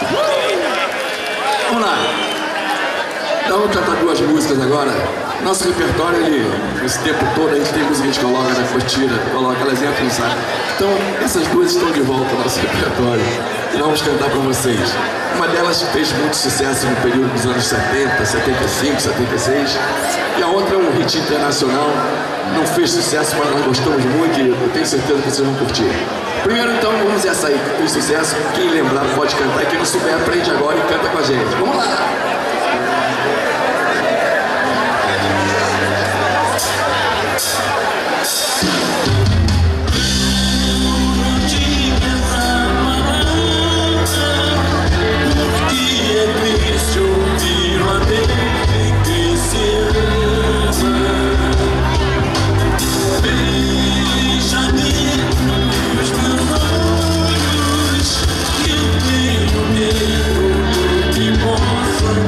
Vamos lá. Então, vamos cantar duas músicas agora. Nosso repertório, ele, esse tempo todo, a gente tem música que a gente coloca na costeira, coloca, elas entram no saco. Então, essas duas estão de volta ao nosso repertório. E vamos cantar com vocês. Uma delas fez muito sucesso no período dos anos 70, 75, 76. E a outra é um hit internacional. Não fez sucesso, mas nós gostamos muito e eu tenho certeza que vocês vão curtir. Primeiro, então, vamos essa aí que fez sucesso. Quem lembrar pode cantar. E quem não souber, aprende agora e canta com a gente. Vamos lá! Que possa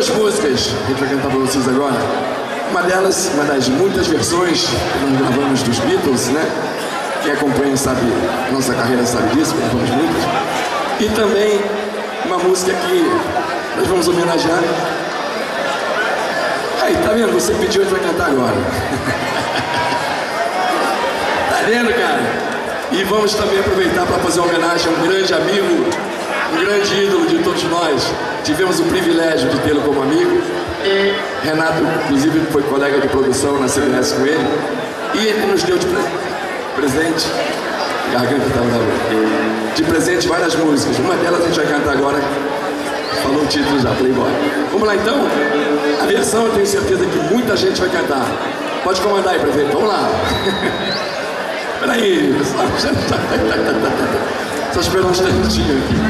duas músicas que a gente vai cantar para vocês agora. Uma delas, uma das muitas versões que nós gravamos dos Beatles, né? Quem acompanha sabe, nossa carreira sabe disso, gravamos muitas. E também uma música que nós vamos homenagear. Aí, tá vendo? Você pediu, a gente vai cantar agora. Tá vendo, cara? E vamos também aproveitar para fazer uma homenagem a um grande amigo, um grande ídolo de todos nós. Tivemos o privilégio de tê-lo como amigo. Renato, inclusive, foi colega de produção na CBS com ele. E ele nos deu de presente, garganta tá brava, de presente várias músicas. Uma delas a gente vai cantar agora. Falou o título já, Playboy. Vamos lá então? A versão eu tenho certeza que muita gente vai cantar. Pode comandar aí, prefeito. Vamos lá. Peraí, só esperar um instantinho aqui.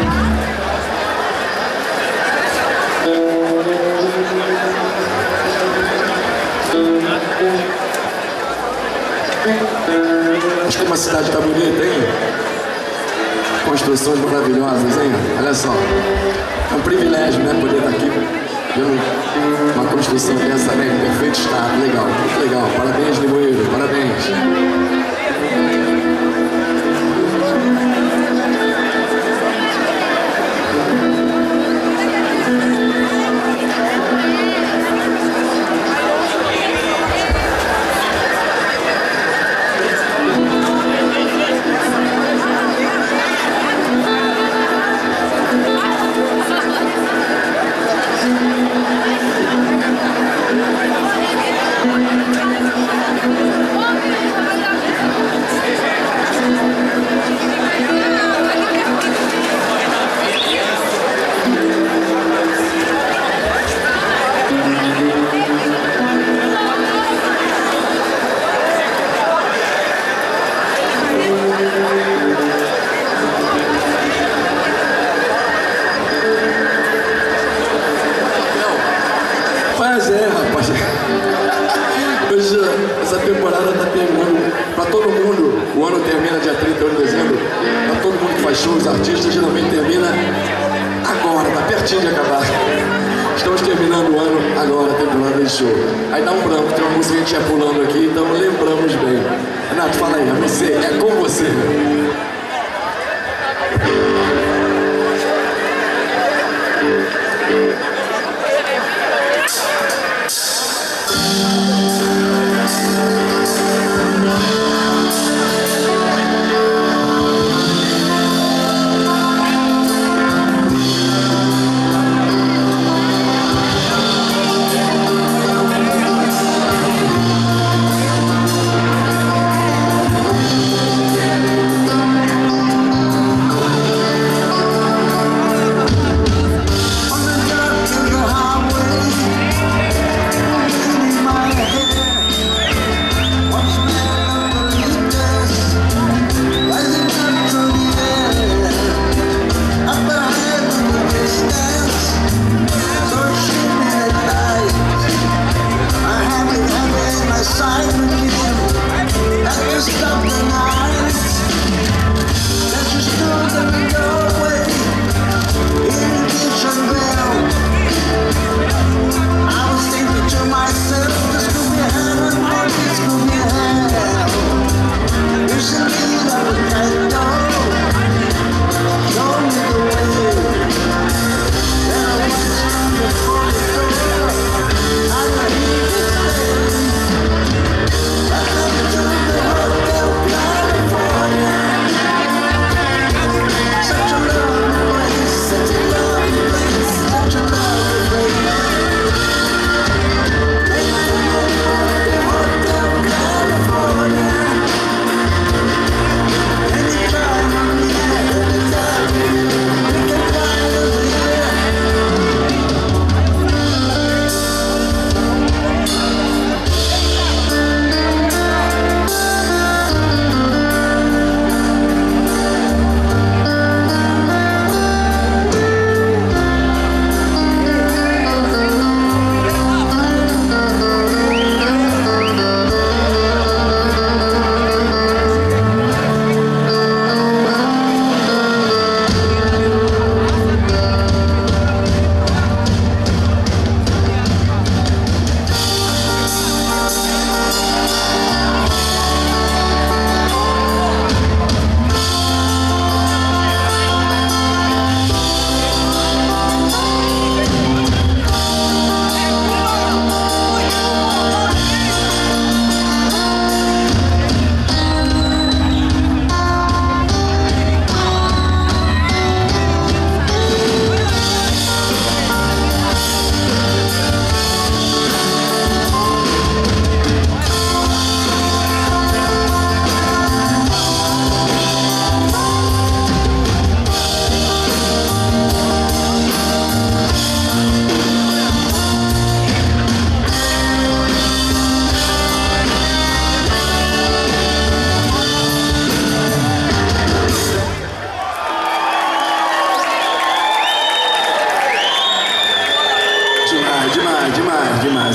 Acho que uma cidade está bonita, hein? Construções maravilhosas, hein? Olha só. É um privilégio, né? Poder estar aqui vendo uma construção dessa, né? Em perfeito estado. Legal, muito legal. Parabéns, Limoeiro. Parabéns. Mas é, rapaz, hoje essa temporada está terminando para todo mundo. O ano termina dia 31 de dezembro. Para todo mundo que faz shows, artistas, geralmente termina agora, está pertinho de acabar. Estamos terminando o ano agora, temporada de show. Aí dá um branco, tem uma música que a gente ia pulando aqui, então lembramos bem. Renato, fala aí, é você, é com você.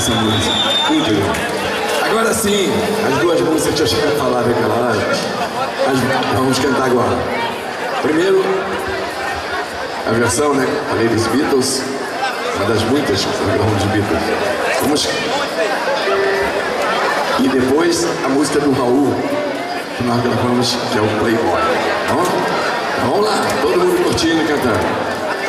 essa música. Incrível. Agora sim, as duas músicas que eu cheguei a falar naquela hora, vamos cantar agora. Primeiro, a versão, né? A Lei dos Beatles, uma das muitas que gravamos de Beatles. Vamos... E depois a música do Raul, que nós gravamos, que é o Playboy. Vamos lá, todo mundo curtindo e cantando.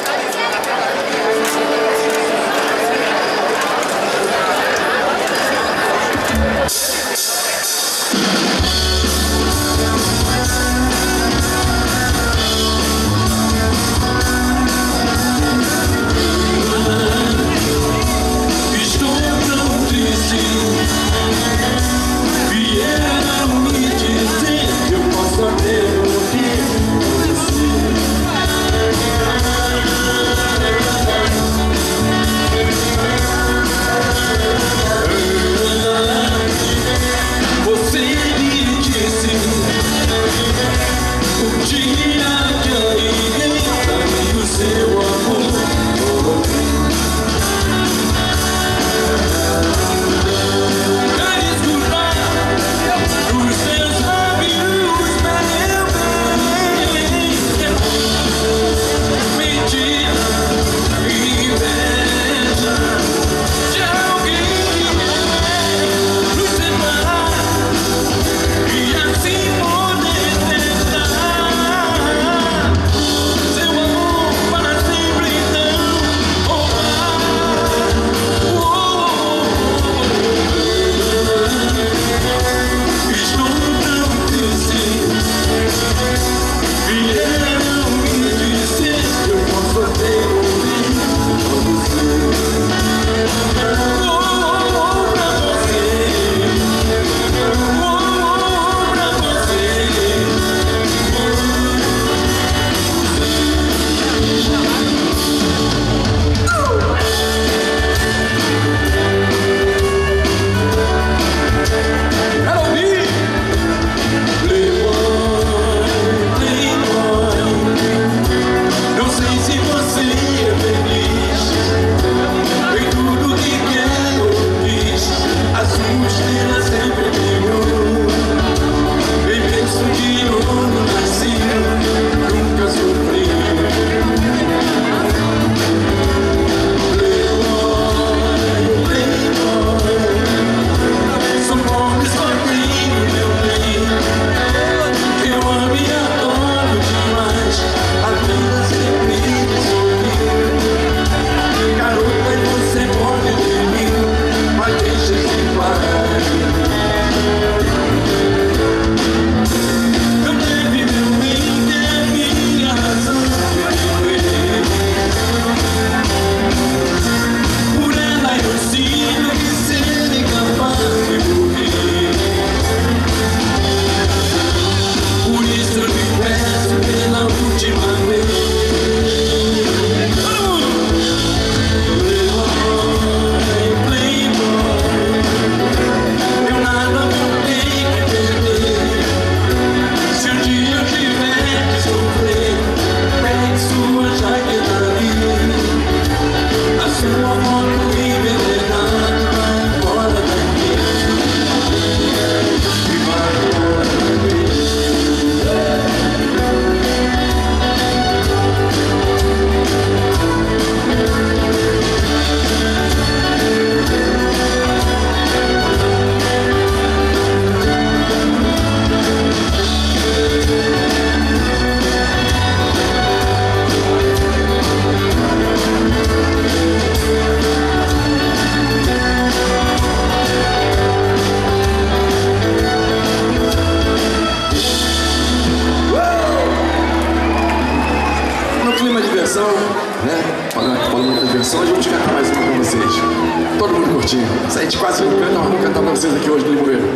Né? Falando de versões, vamos cantar mais uma pra vocês. Todo mundo curtindo. Isso aí a gente quase não canta, mas vamos cantar pra vocês aqui hoje no Limoeiro.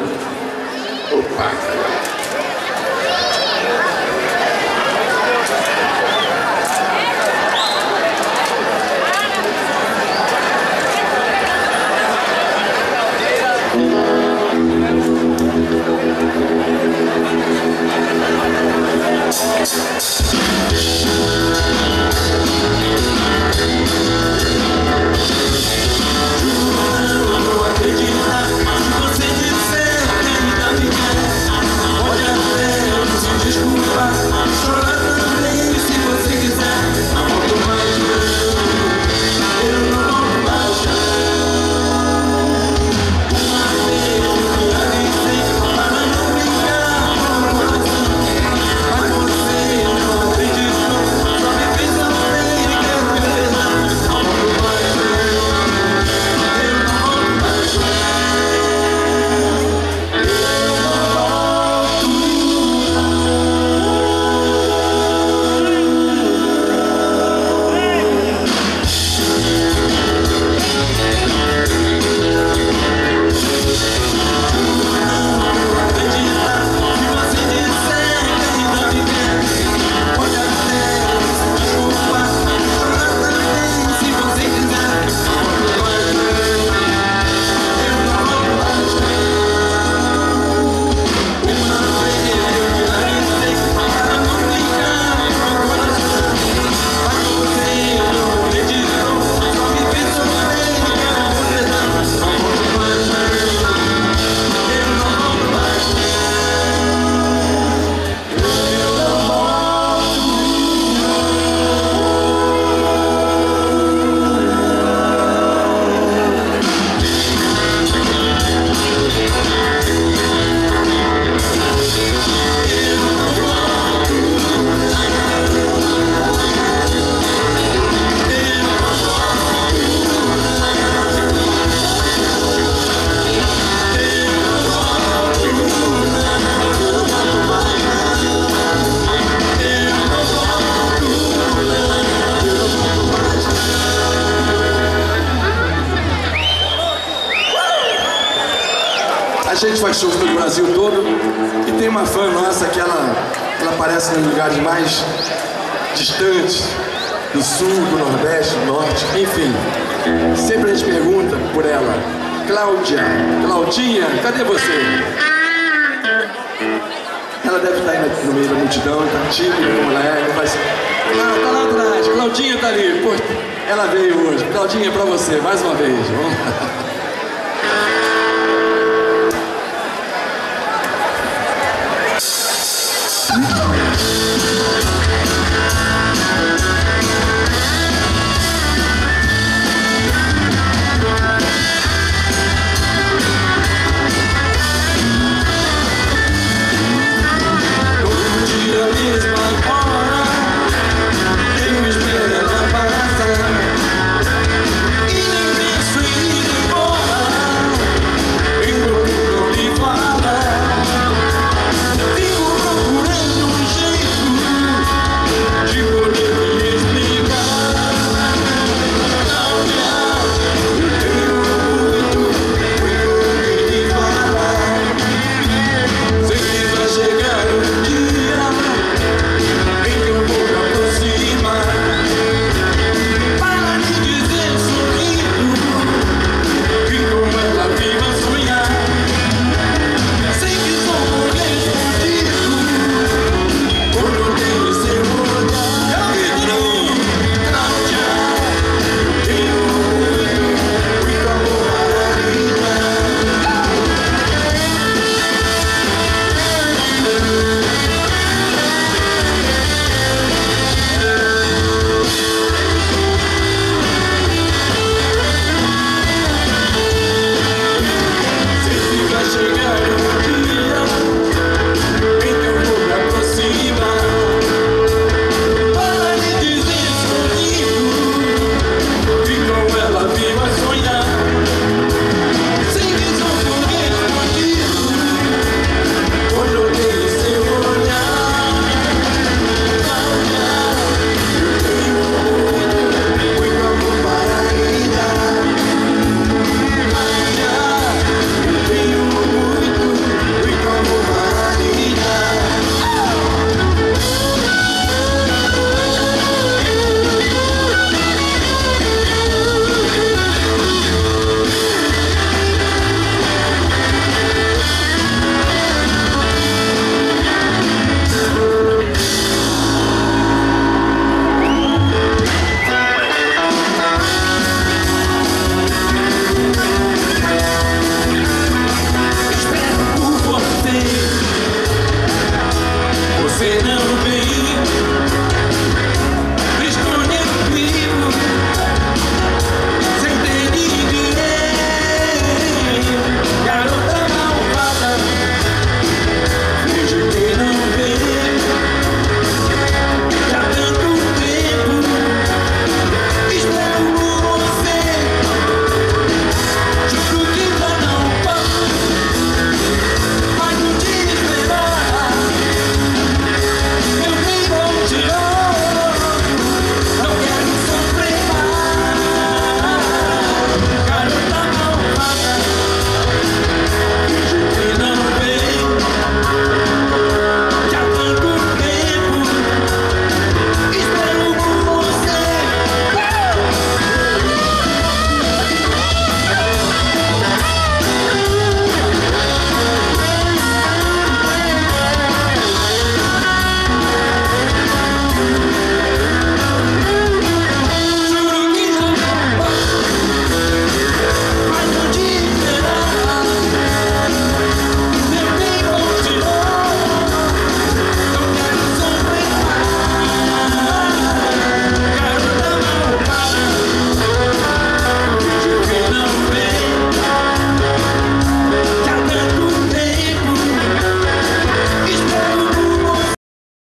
Opa! A gente faz shows pelo Brasil todo e tem uma fã nossa que ela aparece nos lugares mais distantes, do sul, do nordeste, do norte, enfim. Sempre a gente pergunta por ela. Claudinha, cadê você? Ela deve estar aí no meio da multidão, está tímida como ela é, não vai ser... Ah, tá lá atrás, Claudinha tá ali. Pô, ela veio hoje. Claudinha, pra você, mais uma vez. Vamos lá.